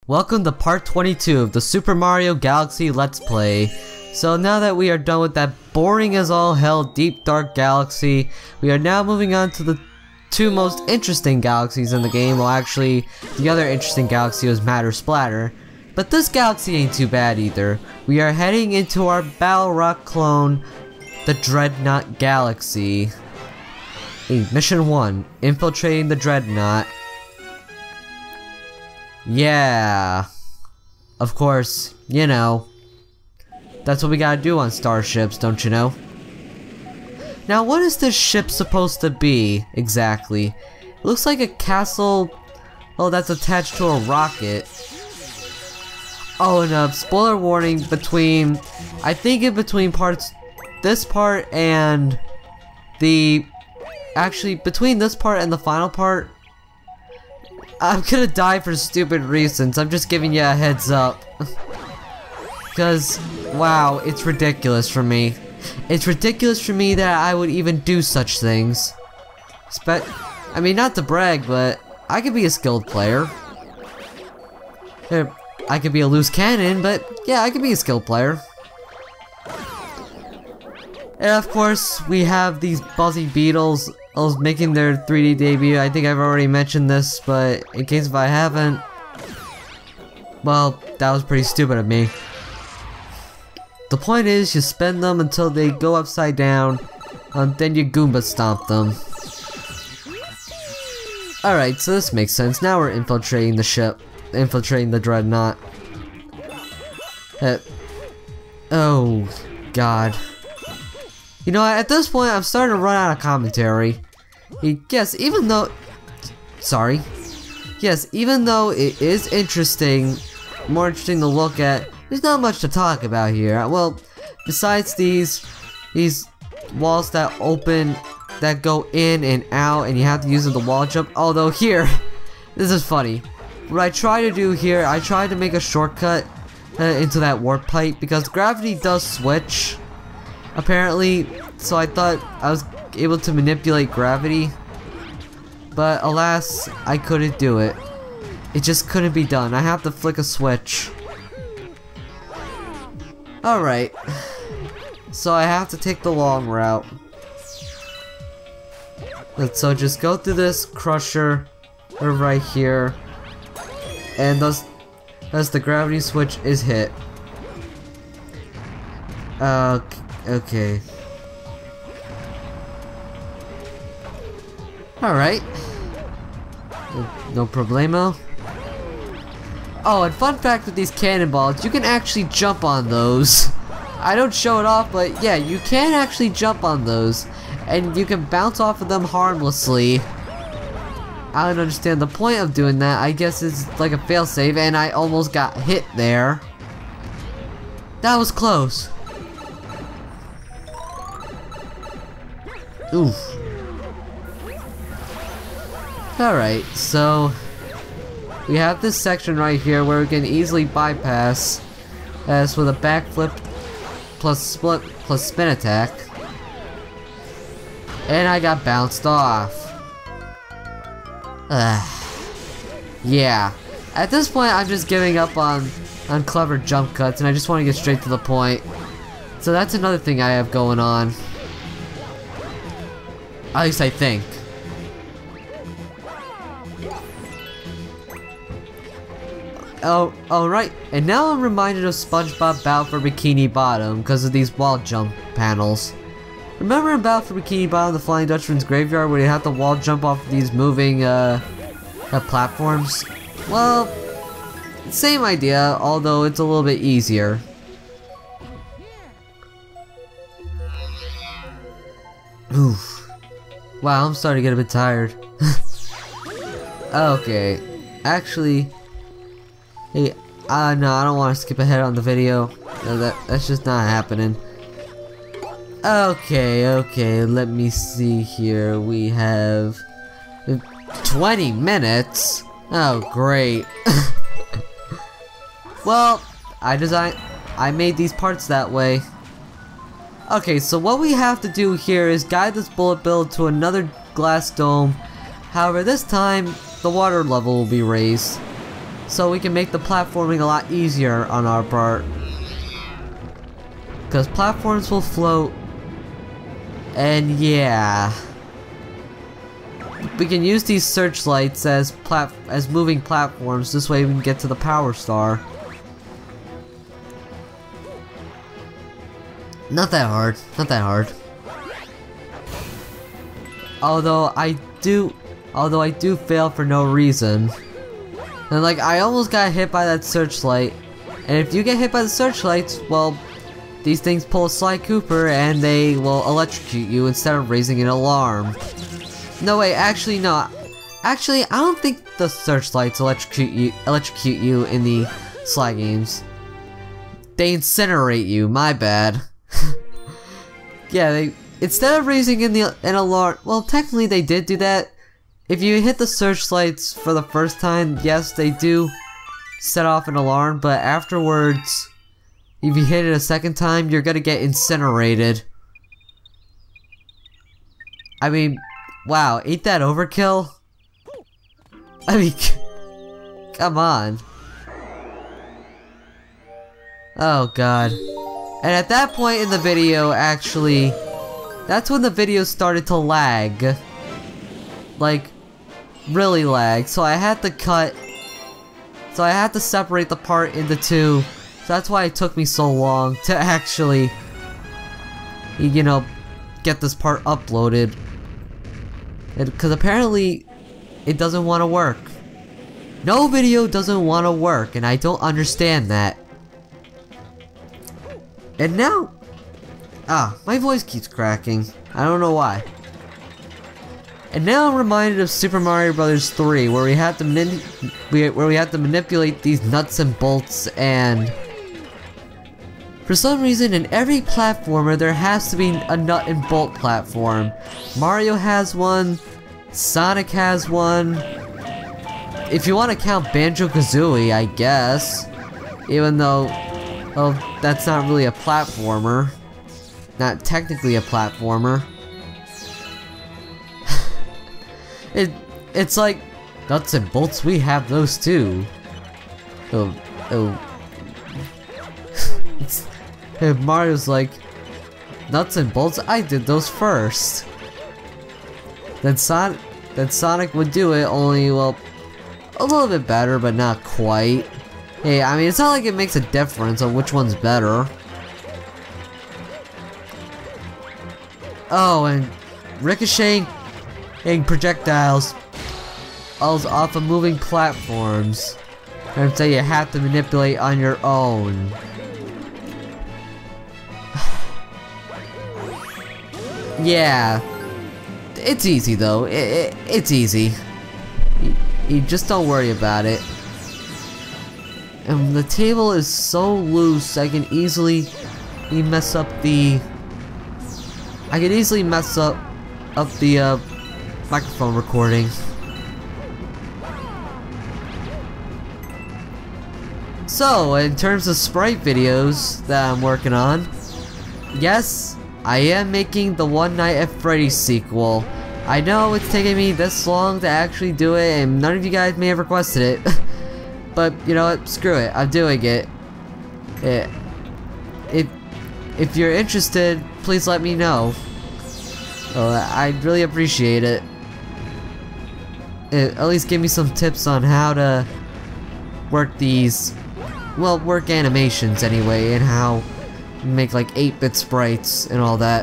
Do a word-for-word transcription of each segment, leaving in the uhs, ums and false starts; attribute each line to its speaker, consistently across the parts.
Speaker 1: Welcome to part twenty-two of the Super Mario Galaxy Let's Play. So now that we are done with that boring as all hell Deep Dark Galaxy, we are now moving on to the two most interesting galaxies in the game. Well, actually, the other interesting galaxy was Matter Splatter. But this galaxy ain't too bad either. We are heading into our Battle Rock clone, the Dreadnought Galaxy. Hey, mission one, infiltrating the Dreadnought. Yeah, of course, you know, that's what we gotta do on starships, don't you know? Now, what is this ship supposed to be, exactly? It looks like a castle, oh, that's attached to a rocket. Oh, and a spoiler warning between, I think in between parts, this part and the, actually, between this part and the final part, I'm gonna die for stupid reasons. I'm just giving you a heads up. Because, wow, it's ridiculous for me. It's ridiculous for me that I would even do such things. Spe- I mean, not to brag, but I could be a skilled player. I could be a loose cannon, but yeah, I could be a skilled player. And of course, we have these Buzzy Beetles making their three D debut. I think I've already mentioned this, but in case if I haven't, well, that was pretty stupid of me. The point is, you spin them until they go upside down, and then you Goomba stomp them. Alright, so this makes sense. Now we're infiltrating the ship, infiltrating the Dreadnought. Uh, oh, God. You know, at this point, I'm starting to run out of commentary. Yes, even though... Sorry. Yes, even though it is interesting, more interesting to look at, there's not much to talk about here. Well, besides these, these walls that open, that go in and out, and you have to use the wall jump. Although here, this is funny. What I try to do here, I try to make a shortcut uh, into that warp pipe, because gravity does switch. Apparently, so I thought I was able to manipulate gravity, but alas, I couldn't do it. It just couldn't be done. I have to flick a switch. Alright, so I have to take the long route. So just go through this crusher right here, and thus, thus the gravity switch is hit. Uh, okay. Alright. No, no problemo. Oh, and fun fact with these cannonballs, you can actually jump on those. I don't show it off, but yeah, you can actually jump on those. And you can bounce off of them harmlessly. I don't understand the point of doing that. I guess it's like a failsafe, and I almost got hit there. That was close. Oof. Alright, so we have this section right here where we can easily bypass as with a backflip plus split plus spin attack. And I got bounced off. Ugh. Yeah. At this point I'm just giving up on, on clever jump cuts, and I just want to get straight to the point. So that's another thing I have going on. At least I think. Oh, alright, and now I'm reminded of SpongeBob Battle for Bikini Bottom because of these wall jump panels. Remember in Battle for Bikini Bottom, the Flying Dutchman's Graveyard, where you have to wall jump off of these moving uh, uh, platforms? Well, same idea, although it's a little bit easier. Oof. Wow, I'm starting to get a bit tired. Okay, actually... Hey, uh, no, I don't want to skip ahead on the video. No, that, that's just not happening. Okay, okay, let me see here. We have twenty minutes. Oh, great. Well, I designed, I made these parts that way. Okay, so what we have to do here is guide this bullet bill to another glass dome. However, this time, the water level will be raised. so we can make the platforming a lot easier on our part. Because platforms will float, and yeah. We can use these searchlights as plat as moving platforms, this way we can get to the Power Star. Not that hard, not that hard. Although I do, although I do fail for no reason. And like, I almost got hit by that searchlight. And if you get hit by the searchlights, well, these things pull a Sly Cooper and they will electrocute you instead of raising an alarm. No wait, actually no. Actually, I don't think the searchlights electrocute you, electrocute you in the Sly games. They incinerate you, my bad. Yeah, they instead of raising in the an alarm, well, technically they did do that. If you hit the searchlights for the first time, yes, they do set off an alarm, but afterwards, if you hit it a second time, you're gonna get incinerated. I mean, wow, ain't that overkill? I mean, come on. Oh god. And at that point in the video, actually, that's when the video started to lag. Like, really lag. So I had to cut, so I had to separate the part into two. So that's why it took me so long to actually, you know, get this part uploaded. Because apparently, it doesn't want to work. No video doesn't want to work, and I don't understand that. And now, ah, my voice keeps cracking. I don't know why. And now I'm reminded of Super Mario Bros. three, where we had to min we, where we had to manipulate these nuts and bolts, and for some reason, in every platformer, there has to be a nut and bolt platform. Mario has one. Sonic has one. If you want to count Banjo-Kazooie, I guess. Even though, oh, that's not really a platformer. Not technically a platformer. it, it's like, nuts and bolts, we have those too. Oh, oh. it's, and Mario's like, nuts and bolts, I did those first. Then Son then Sonic would do it, only, well, a little bit better, but not quite. Hey, I mean, it's not like it makes a difference on which one's better. Oh, and ricocheting projectiles off of moving platforms. And so you have to manipulate on your own. Yeah. It's easy though, it, it, it's easy. You, you just don't worry about it. And the table is so loose, I can easily mess up the... I can easily mess up, up the uh, microphone recording. So, in terms of sprite videos that I'm working on, yes, I am making the One Night at Freddy's sequel. I know it's taking me this long to actually do it, and none of you guys may have requested it. But, you know what, screw it, I'm doing it. it. If, if you're interested, please let me know. Uh, I'd really appreciate it. it. At least give me some tips on how to work these, well, work animations anyway, and how make like eight bit sprites and all that.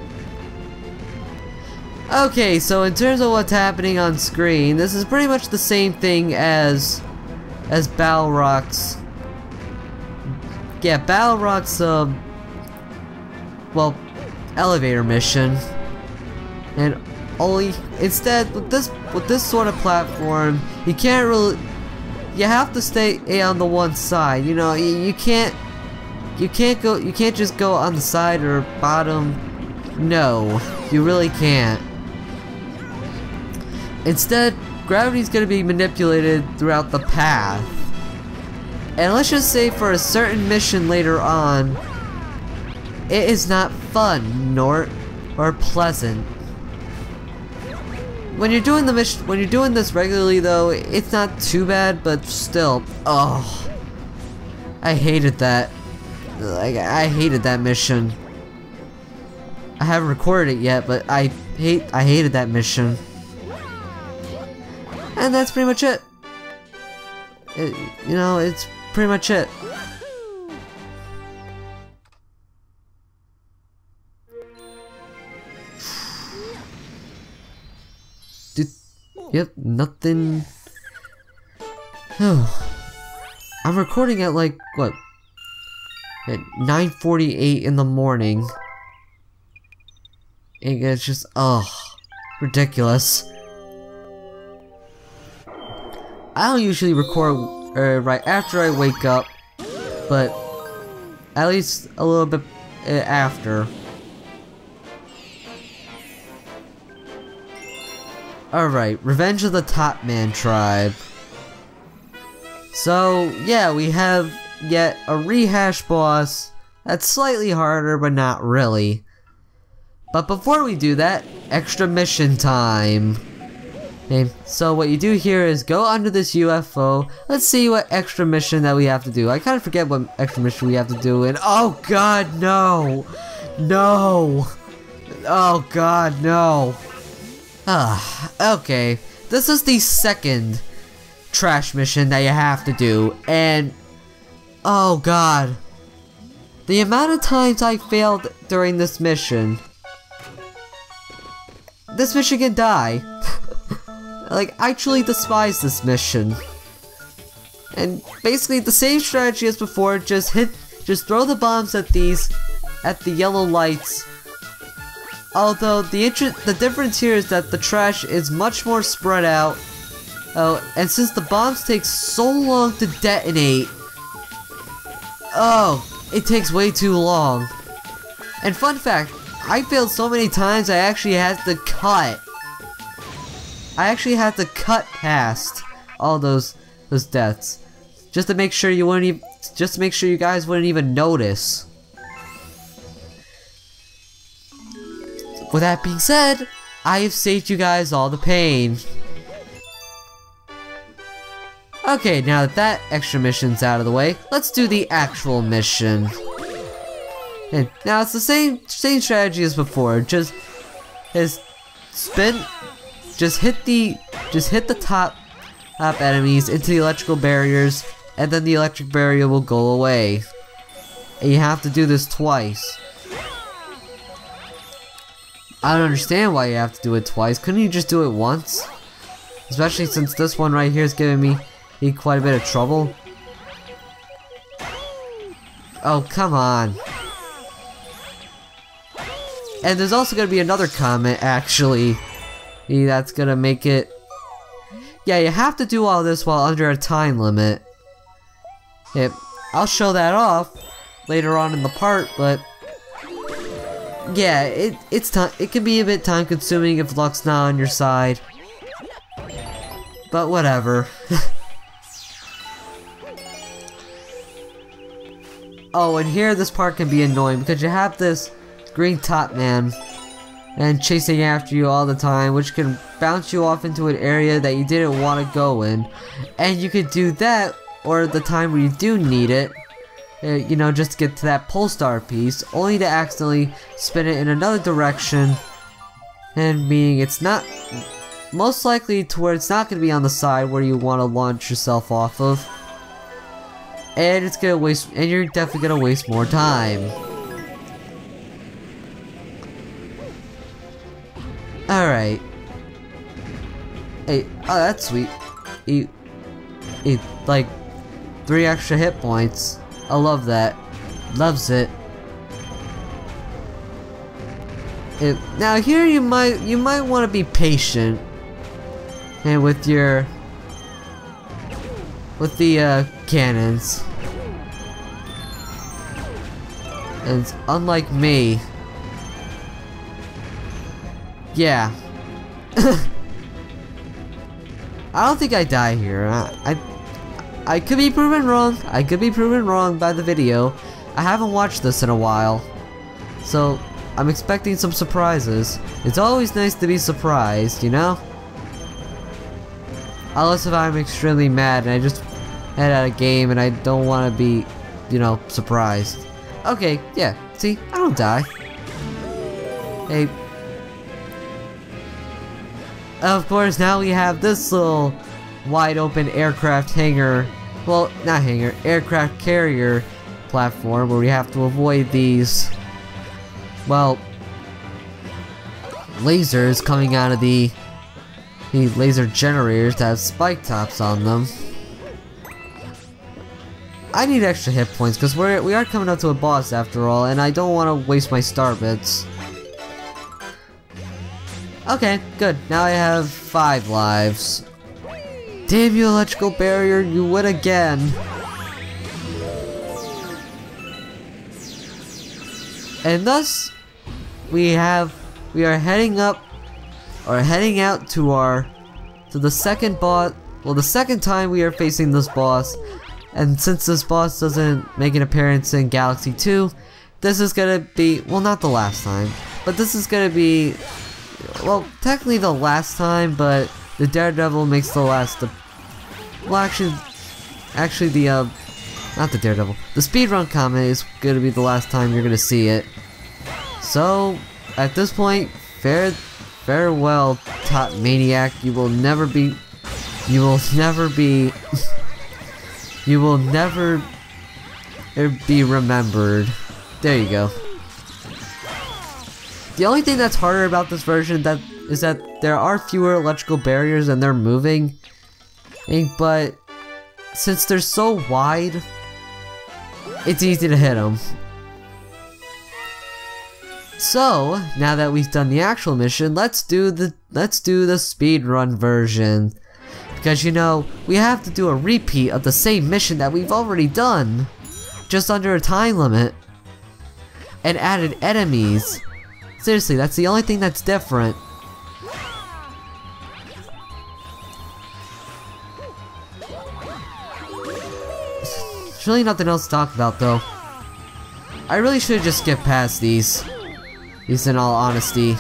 Speaker 1: Okay, so in terms of what's happening on screen, this is pretty much the same thing as as Balrog's. Yeah, Balrog's um well, elevator mission. And only instead with this with this sort of platform, you can't really, you have to stay on the one side. You know, you, you can't You can't go, you can't just go on the side or bottom. No, you really can't. Instead, gravity's gonna be manipulated throughout the path. And let's just say for a certain mission later on, it is not fun nor or pleasant. when you're doing the mission, when you're doing this regularly though, it's not too bad, but still, oh, I hated that. Like, I hated that mission. I haven't recorded it yet, but I hate, I hated that mission. And that's pretty much it. It, you know, it's pretty much it. Dude, yep, nothing. Oh, I'm recording at like what? At nine forty-eight in the morning. And it's just, oh, ridiculous. I don't usually record uh, right after I wake up, but at least a little bit uh, after. Alright, Revenge of the Top Man Tribe. So, yeah, we have yet a rehash boss that's slightly harder, but not really. But before we do that, extra mission time. Okay, so what you do here is go under this U F O. Let's see what extra mission that we have to do. I kind of forget what extra mission we have to do, and oh god, no! No! Oh god, no! Ah, okay. This is the second trash mission that you have to do, and oh god. The amount of times I failed during this mission. This mission can die. Like, I truly despise this mission. And basically the same strategy as before, just hit, just throw the bombs at these, at the yellow lights. Although the inter the difference here is that the trash is much more spread out. Oh, and since the bombs take so long to detonate, oh, it takes way too long. And fun fact, I failed so many times I actually had to cut. I actually had to cut past all those those deaths, just to make sure you wouldn't even, just to make sure you guys wouldn't even notice. With that being said, I have saved you guys all the pain. Okay, now that that extra mission's out of the way, let's do the actual mission. And now it's the same same strategy as before. Just is spin, just hit the just hit the top top enemies into the electrical barriers, and then the electric barrier will go away. And you have to do this twice. I don't understand why you have to do it twice. Couldn't you just do it once? Especially since this one right here is giving me, me quite a bit of trouble. Oh, come on. And there's also gonna be another comment, actually, that's gonna make it... Yeah, you have to do all this while under a time limit. Yep, I'll show that off later on in the part, but... Yeah, it, it's time. It can be a bit time consuming if luck's not on your side. But whatever. Oh, and here this part can be annoying because you have this green top man and chasing after you all the time, which can bounce you off into an area that you didn't want to go in. And you could do that, or the time where you do need it, uh, you know, just to get to that Polestar piece, only to accidentally spin it in another direction, and meaning it's not, most likely to where it's not going to be on the side where you want to launch yourself off of. And it's gonna waste, and you're definitely gonna waste more time. Alright. Hey, oh that's sweet. Eat, eat, like, three extra hit points. I love that. Loves it. It, now here you might, you might want to be patient. And with your, with the, uh, cannons. And unlike me, yeah. I don't think I die here. I, I I could be proven wrong. I could be proven wrong by the video. I haven't watched this in a while, so I'm expecting some surprises. It's always nice to be surprised, you know? Unless if I'm extremely mad and I just head out of game and I don't want to be, you know, surprised. Okay, yeah, see, I don't die. Hey. Of course, now we have this little wide open aircraft hangar. Well, not hangar, aircraft carrier platform where we have to avoid these, well, lasers coming out of the, the laser generators that have spike tops on them. I need extra hit points because we're we are coming up to a boss after all, and I don't want to waste my star bits. Okay, good. Now I have five lives. Damn you, electrical barrier! You win again. And thus, we have we are heading up or heading out to our to the second boss. Well, the second time we are facing this boss. And since this boss doesn't make an appearance in Galaxy two, this is gonna be, well, not the last time, but this is gonna be, well, technically the last time, but the Daredevil makes the last, the, well, actually, actually the, uh, not the Daredevil, the speedrun comment is gonna be the last time you're gonna see it. So, at this point, fare, farewell, Top Maniac, you will never be, you will never be... You will never be remembered. There you go. The only thing that's harder about this version that is that there are fewer electrical barriers and they're moving. But since they're so wide, it's easy to hit them. So now that we've done the actual mission, let's do the let's do the speedrun version. Because, you know, we have to do a repeat of the same mission that we've already done. Just under a time limit. And added enemies. Seriously, that's the only thing that's different. There's really nothing else to talk about, though. I really should just skip past these. These, in all honesty.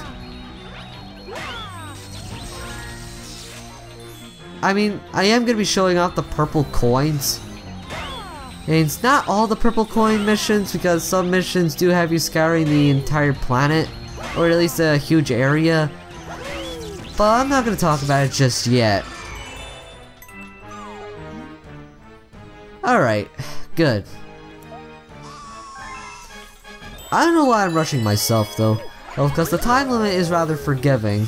Speaker 1: I mean, I am going to be showing off the purple coins. And it's not all the purple coin missions, because some missions do have you scouring the entire planet, or at least a huge area. But I'm not going to talk about it just yet. Alright, good. I don't know why I'm rushing myself though. Well, because the time limit is rather forgiving.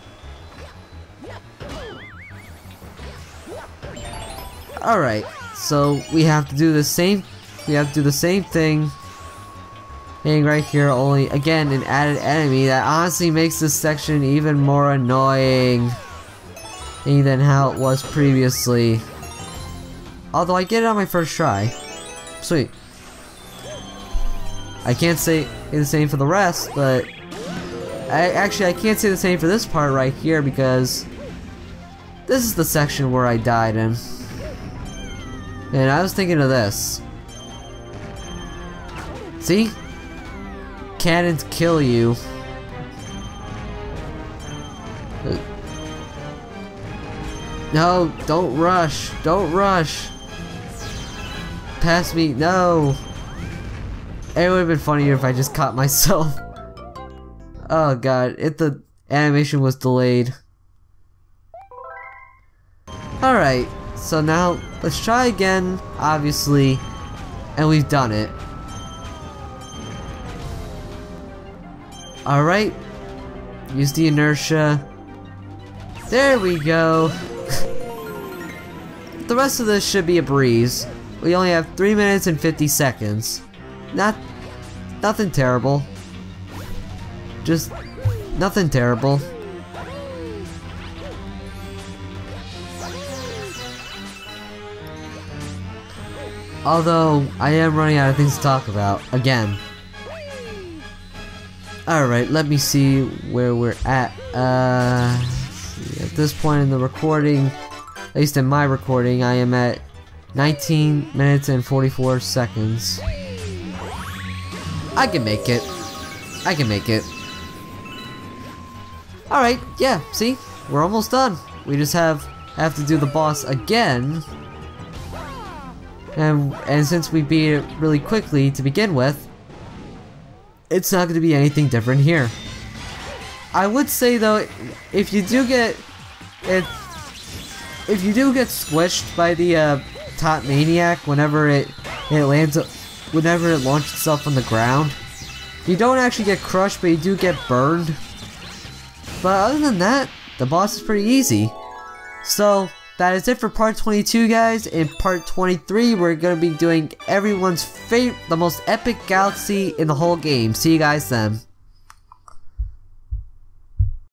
Speaker 1: Alright, so we have to do the same we have to do the same thing. Hang right here, only again an added enemy that honestly makes this section even more annoying than how it was previously. Although I get it on my first try. Sweet. I can't say the same for the rest, but I actually I can't say the same for this part right here because this is the section where I died in. And I was thinking of this. See? Cannons kill you. No, don't rush. Don't rush. Pass me. No. It would have been funnier if I just caught myself. Oh god, if the animation was delayed. Alright, so now let's try again, obviously, and we've done it. Alright, use the inertia. There we go. The rest of this should be a breeze. We only have three minutes and fifty seconds. Not, nothing terrible. Just, nothing terrible. Although, I am running out of things to talk about, again. Alright, let me see where we're at. Uh, see, at this point in the recording, at least in my recording, I am at nineteen minutes and forty-four seconds. I can make it. I can make it. Alright, yeah, see? We're almost done. We just have have to do the boss again. And, and since we beat it really quickly to begin with, it's not going to be anything different here. I would say though, if you do get it, if you do get squished by the uh, top maniac whenever it it lands, whenever it launches itself on the ground, you don't actually get crushed, but you do get burned. But other than that, the boss is pretty easy. So that is it for part twenty-two, guys. In part twenty-three, we're gonna be doing everyone's favorite, the most epic galaxy in the whole game. See you guys then.